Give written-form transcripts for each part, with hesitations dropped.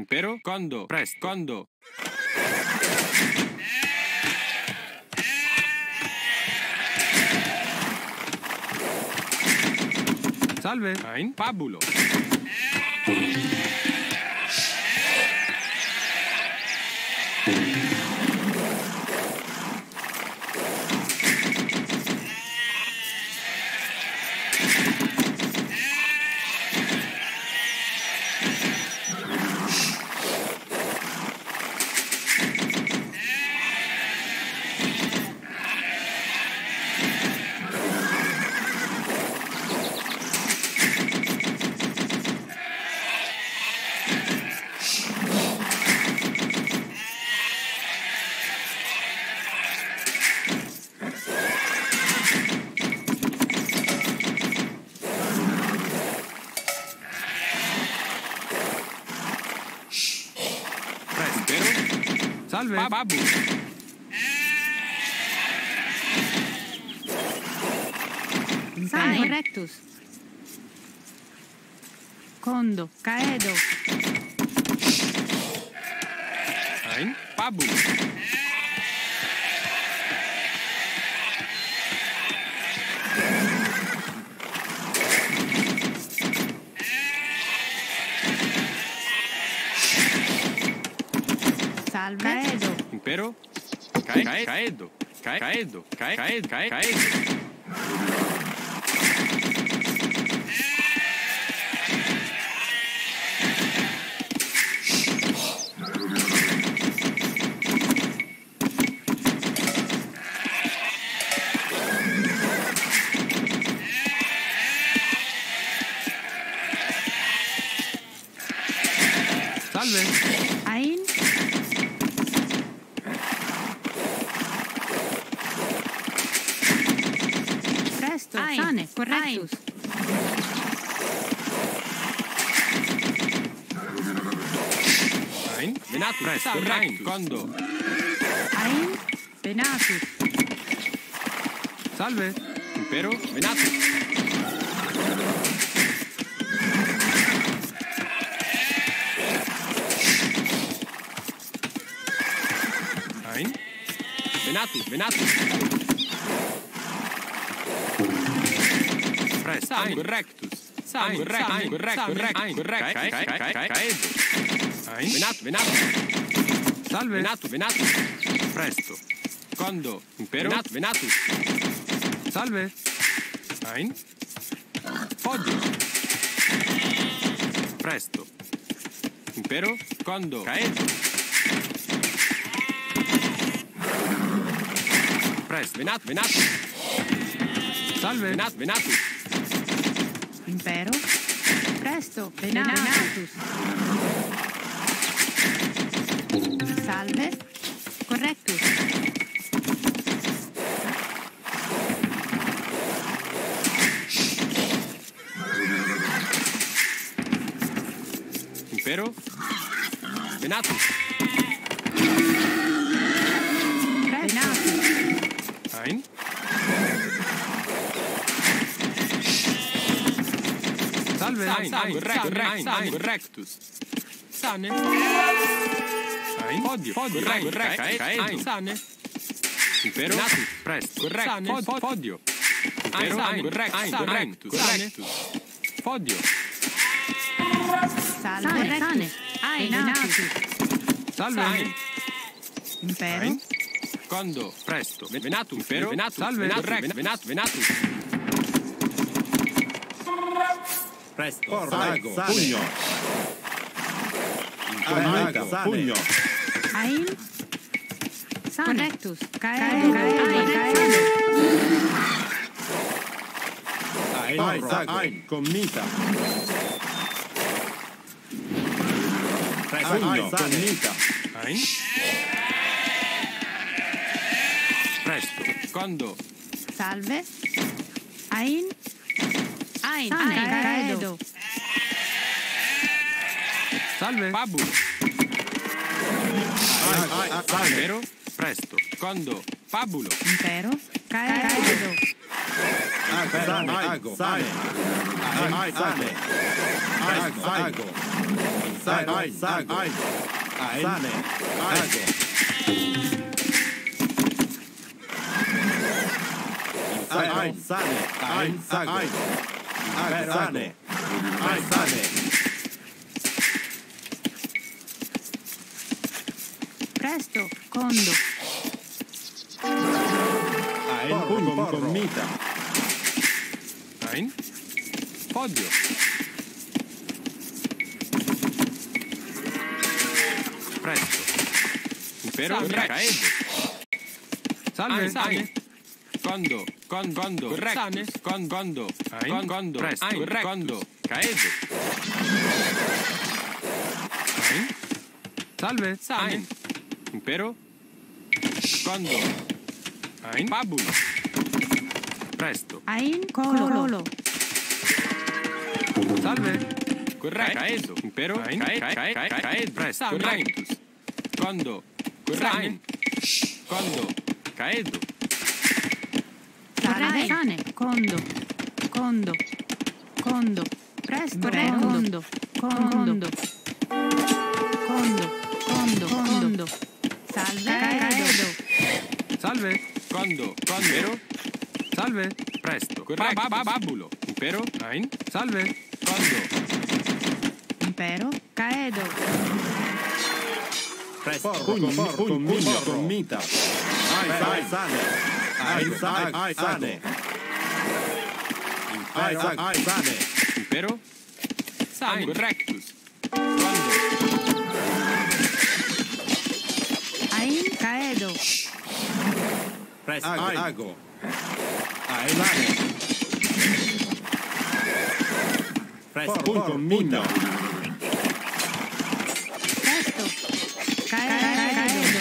Impero, condo, presto, condo. Salve. Ein, pabulo. Salve. Babu. Sane. Correctus. Condo. Caedo. Ein, pabu. Salve. Caedo. Impero, caedo. Caedo. Salve. Ein. Presto. Sane. Correctus. Ein, venatus. Presto, correctus. Condo. Ein. Venatus. Salve. Impero, venatus. Ein, venatus. Presto, ein, correctus. Ein, correctus. Caedo. Ein, venatus. Salve. Venatus. Presto. Condo. Impero. Venatus. Salve. Ein. Fodio. Presto. Impero. Condo. Caedo. Presto. Venatus. Salve. Venatus. Impero. Presto. Venatus. Salve. Correctus. Impero. Venatus. Venatus. Ein. Salve. Ein, correctus. Sane. Ein. Fodio. Caedo. Sane. Impero. Venatus. Presto. Correcto. Fodio. Impero. Correctus. Fodio. Salve. Sane. Venatus. Salve. Impero. Ein. Condo. Presto. Venatus. Impero. Venatus. Salve. Venatus. Presto. Porrago. Pugno. Porrago. Pugno. Ein. Correctus. Caedo. Ein. Comnita. Pugno. Comnita. Ein. Presto. Condo. Salve. Ein. Sane. Caedo. Salve. Babu. Impero. Presto. Condo. Pabulo. Impero. Caedo. Sane, ago, sane. Sane, sane. Ago. Sane, ago. Sane, ago. Sane, sane. Sane. Sane. Presto, condo. Con mita. Ein. Podio. Presto. Impero. Caedo. Salve. Sane. Condo. Condo. Corretto. Condo. Condo. Presto. Condo. Caedo. Ein. Salve. Sane. Impero. Condo. Ein. Pabulo. Presto. Ein, colo. Salve. Corretto. Caedo. Impero. Caedo. Presto. Correctus. Condo. Corretto. Condo. Caedo. Sane, condo. Presto, condo. Condo. Salve, caedo. Salve. Condo. Condero. Salve. Presto. Corretto. Babulo. Impero. Ein. Salve. Condo. Impero, caedo. Presto. Con mita. Sane. Sane. Sane. Impero. Sane. Correctus. Condo. Ein, caedo. Presto. Ago. Sane. Presto. Con mita. Presto, caedo.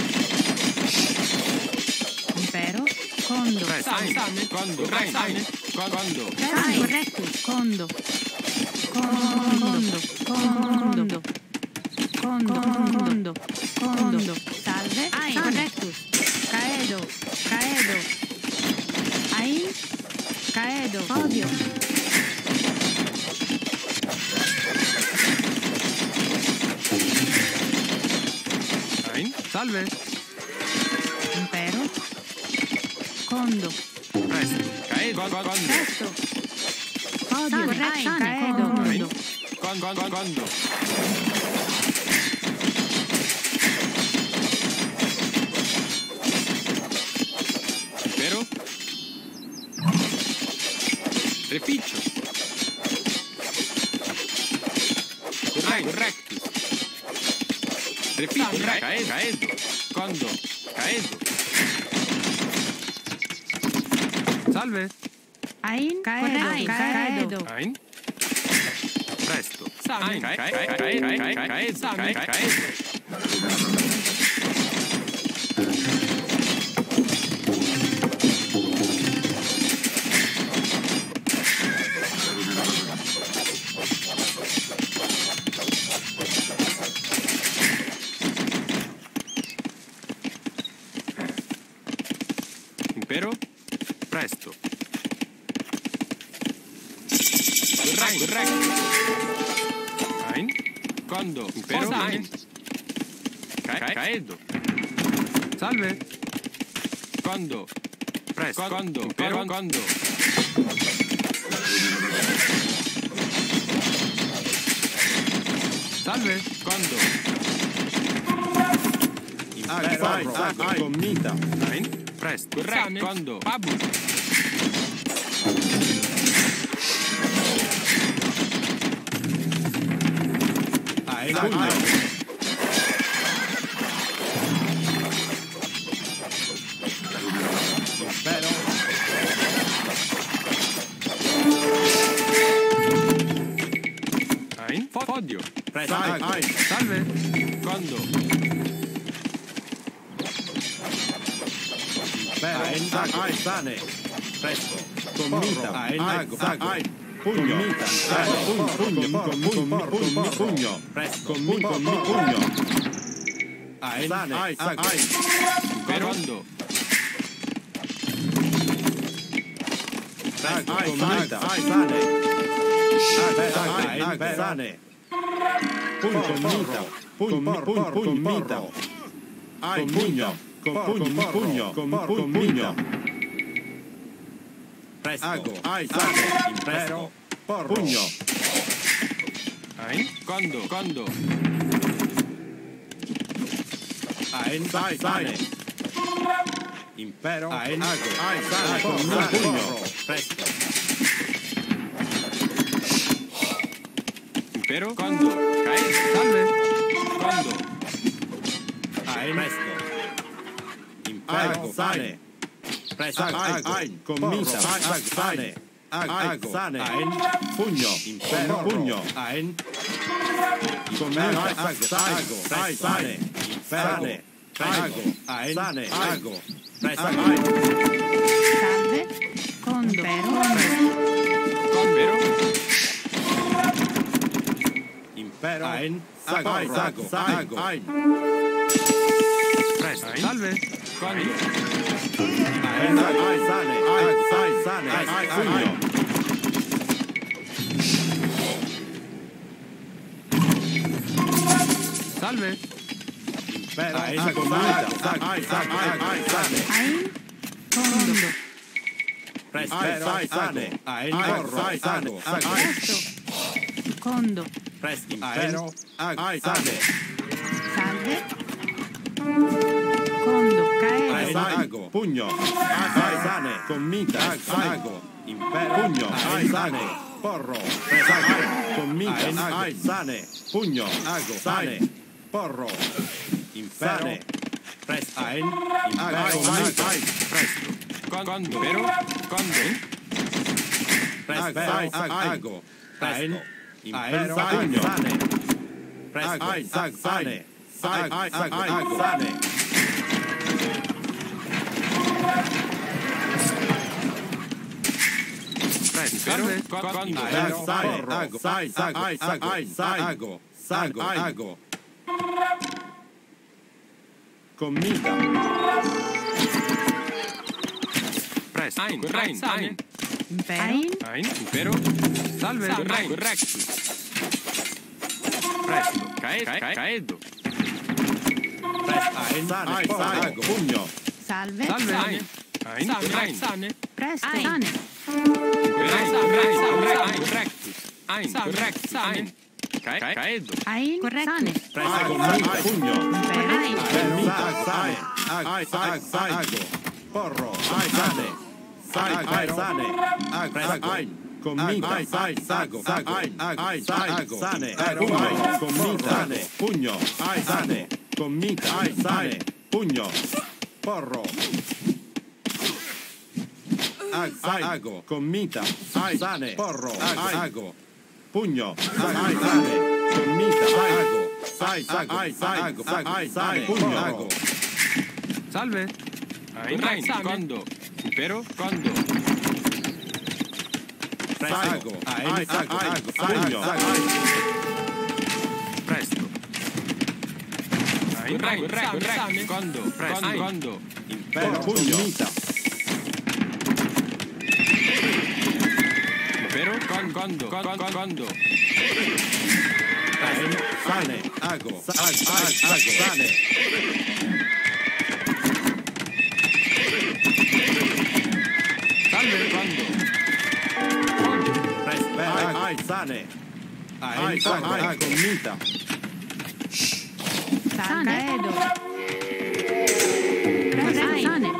Impero, condo. Presto. Sane. Condo. Sane. Condo. Presto, correctus, condo. Salve, ein, correctus. Caedo. Ein, caedo. Podio. Ein. Salve. Impero, condo. Presto. Caedo. Condo. Presto. Podio, corretto, caedo. Ein. Condo. Impero. Reficcio. Correctus. Reficcio. Caedo. Condo. Caedo. Salve. Ein, caedo. Ein. Presto. Sane. Caedo. Impero. Presto. Corretto. Ein. Condo. Impero. Ein. Caedo. Salve. Condo. Presto. Condo. Impero. Condo. Salve. Condo. Con mita. Ein. Presto. Corretto. Condo. Pabu. Ein. Podio. Salve. Condo. Sane. Presto. Con mita. Pugno. Pugno. Presto. Pugno. Sane. Perondo. Presto, commita, sane. Sane. Pugno, commita. Commita. Pugno. Pugno. Presto, sane. Impero. Pugno. Condo. Sane. Impero. Sane. Pugno. Presto. Impero. Condo. Cae. Salve. Condo. Presto. Impero. Sane. Presto. Commita. Sane. Sane. Pugno. Impero. Pugno. Commita. Sane. Sane. Sane. Presto. Salve. Condo. Convero. Impero. Sago. Presto. Salve. Condo. Sane. Pugno. Salve. Impero. Commita. Sane. Condo. Presto. Sane. Sane. Presto. Condo. Presto. Impero. Sane. Salve. Condo. Caedo. Sago. Pugno. Sane. Commita. Sago. Impero. Pugno. Sane. Porro. Commita. Sane. Pugno. Sane. Porro. Impero. Presto. Impero. Presto. Condo. Pero. Condo. Presto. Presto. Impero. Pugno. Presto. Sane. Sane. Presto. Condo. Sago. Commita. Presto. Sane. Impero. Impero. Salve. Corretto. Presto. Caedo. Presto. Sago. Pugno. Salve. Salve. Sane. Presto. Sane. Corretto. Sane. Caedo. Corretto. Sane. Presto. Commita. Pugno. Impero. Sane. Sago. Porro. Sane. Sane. Presto. Commita. Sago. Sane. Commita. Pugno. Sane. Commita. Sane. Pugno. Porro. Sago. Commita. Sane. Porro. Sago. Pugno. Sane. Commita. Sago. Sane. Pugno. Salve. Condo. Impero. Condo. Sago. Pugno. Presto. Condo. Presto. Condo. Impero. Pugno. Impero. Condo. Sane. Sane. Salve. Condo. Sane. Commita. Caedo. Presto. Sane.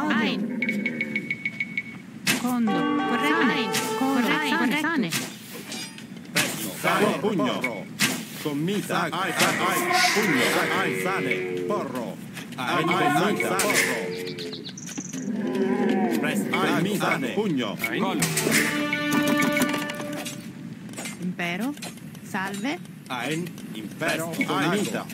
Condo. Corretto. Sane. Sane. Pugno. Commita. Pugno. Sane. Porro. Commita. Presto. Sane. Pugno. Collo. Impero. Salve. Impero. Commita.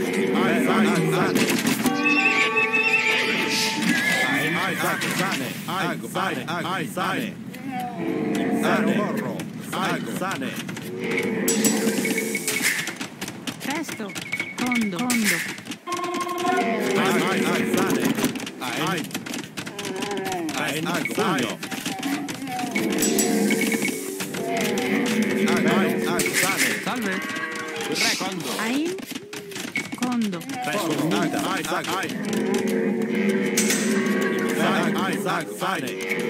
Sane. Porro. Sane. Presto. Condo. Sane. Pugno. Salve. Corretto. Condo. Ein. Condo. Commita. Sane.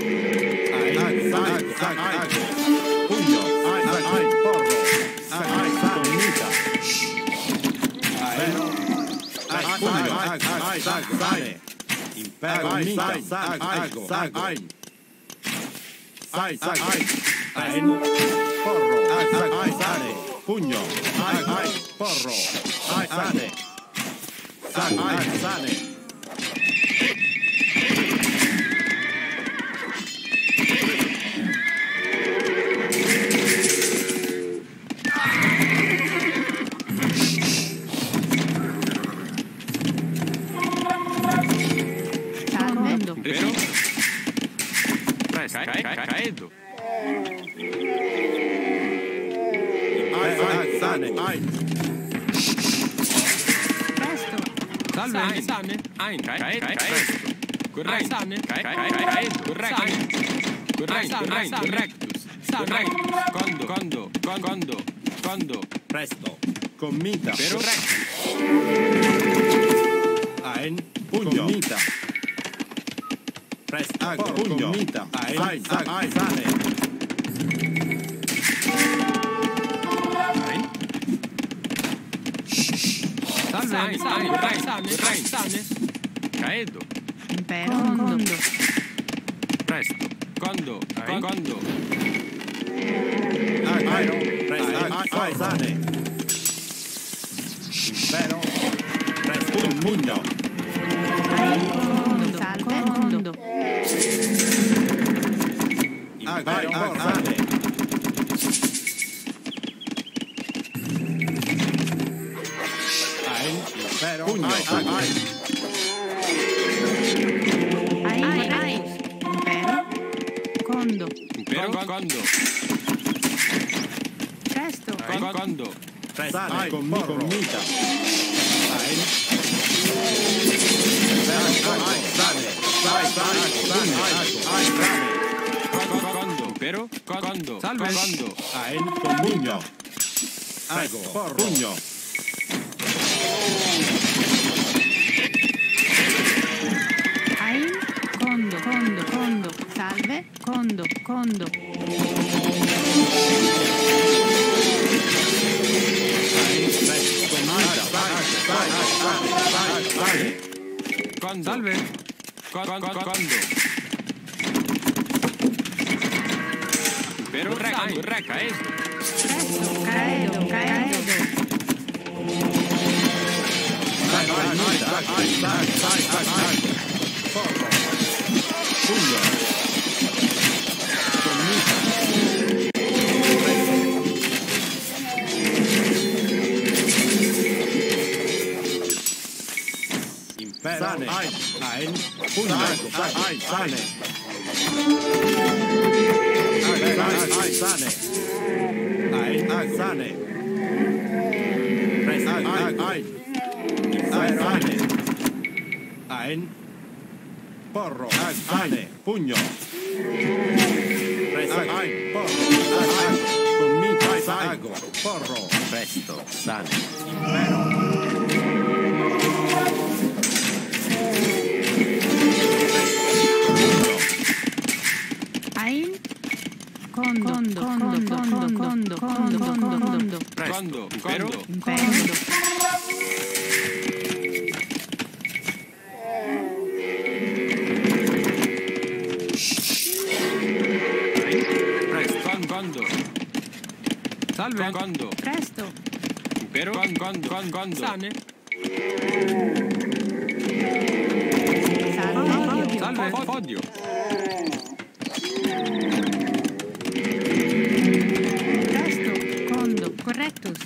Pugno. Porro. Commita. Pugno. Sane. Impero. Commita. Ein. Porro. Sane. Pugno. Porro. Sane. Sane. Salve. Vero? Presto. Caedo. Sane. Presto. Salve. Sane. Ein. Presto. Corretto. Sane. Caedo. Correctus. Condo. Presto. Commita. Vero? Ein. Pugno. Commita. Presto. Pugno. Commita. Ein. Sane. Sane. Caedo. Impero. Condo. Presto. Condo. Presto. Sane. Impero. Presto. Pugno. Condo. Salve. Condo. Impero. Sane. Ein. Impero. Pugno. Ein. Impero. Condo. Condo. Presto. Condo. Sane. Commita. Ein. Condo. Pero. Condo. Salve. Condo. Ein. Pugno. Porro. Pugno. Ein. Condo. Salve. Condo. Condo. Salve. Condo. Pero. Caedo. Presto. Caedo. Porro. Pugno. Impero. Sane. Ein. Pugno. Sane. Sane. Ein. Sane. Presto. Sane. Ein. Porro. Sane. Pugno. Presto. Porro. Commita. Porro. Presto. Sane. Impero. Ein. Condo. Presto. Pero. Impero. Condo. Salve. Condo. Presto. Pero. Condo. Sane. Salve. Podio. Presto. Condo. Correctus.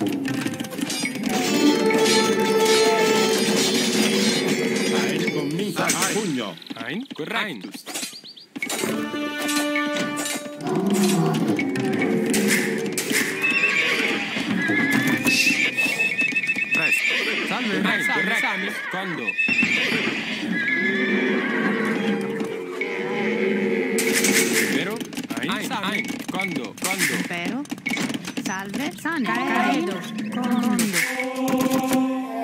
Ein. Commita. Pugno. Ein. Correctus. Presto. Salve. Sane. Condo. Pero. Ein. Condo. Impero. Salve, sane, caedo, condo.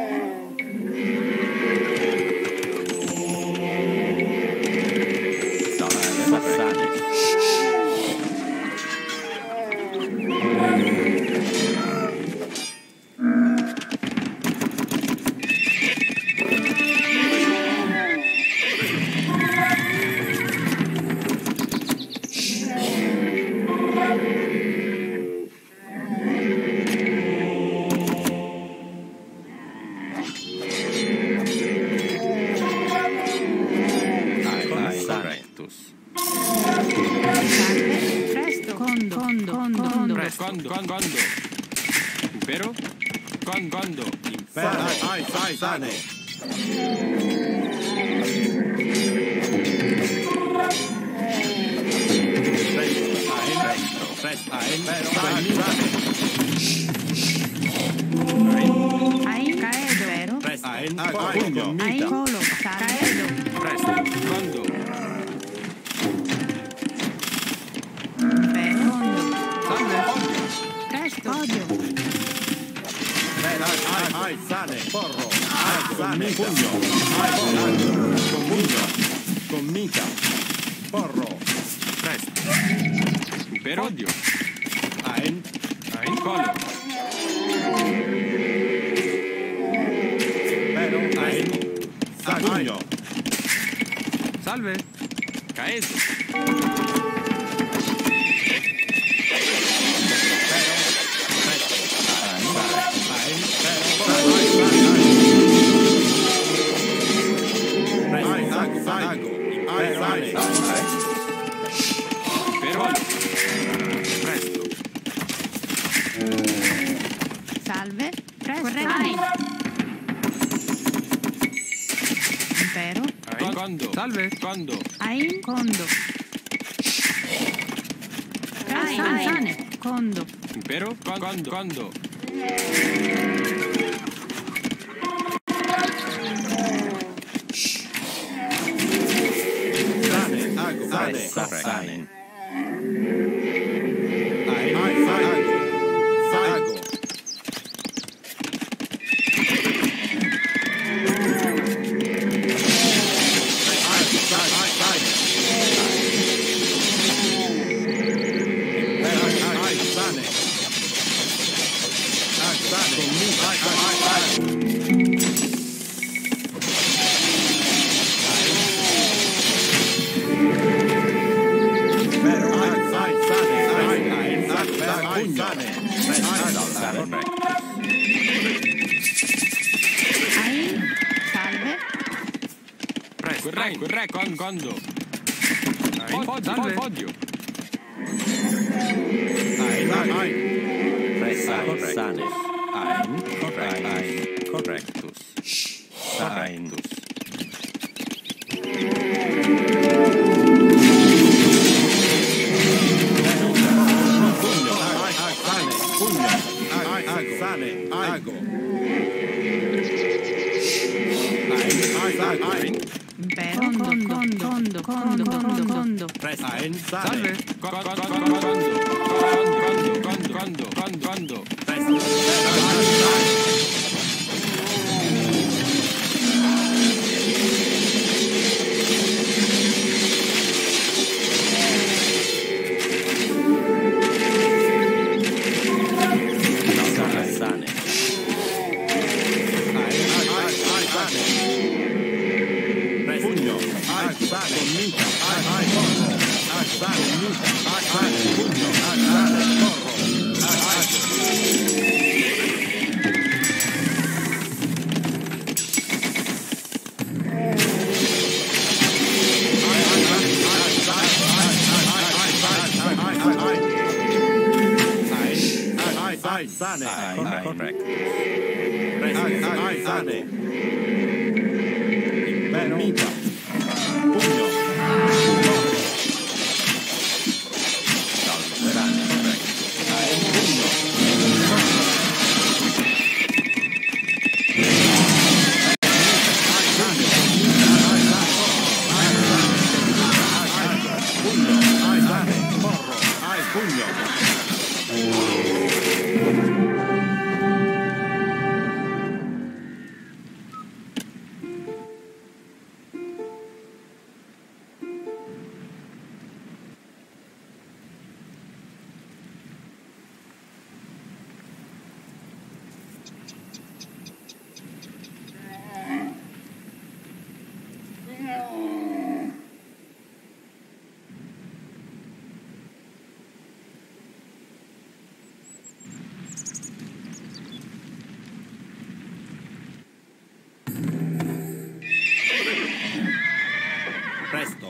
Condo. Impero. Condo. Impero. Sane. Ain, caedo, vero? Pugno. Ain, colo, caedo. Presto. Condo. Vero, condo. Salve. Presto, odio. Sane. Porro. Sane. Pugno. Comica. Porro. Presto. Impero. Odio. Ain. Colo. Ain. Pugno. Salve. Caedo. Impero. Presto. Salve, presto. Corretto. Impero. Condo. Salve. Condo. Ain, condo. Sane, condo. Impero. Condo. Sane. Ain, salve. Corre. Condo. Salve. Odio. Sane. Correctus. Sane. Ago. Impero, condo. Ain. Salve. Condo. Sane. Pugno. Comica. Sane. Correct. Sane. Comica. Pugno. Pugno.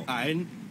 Ein.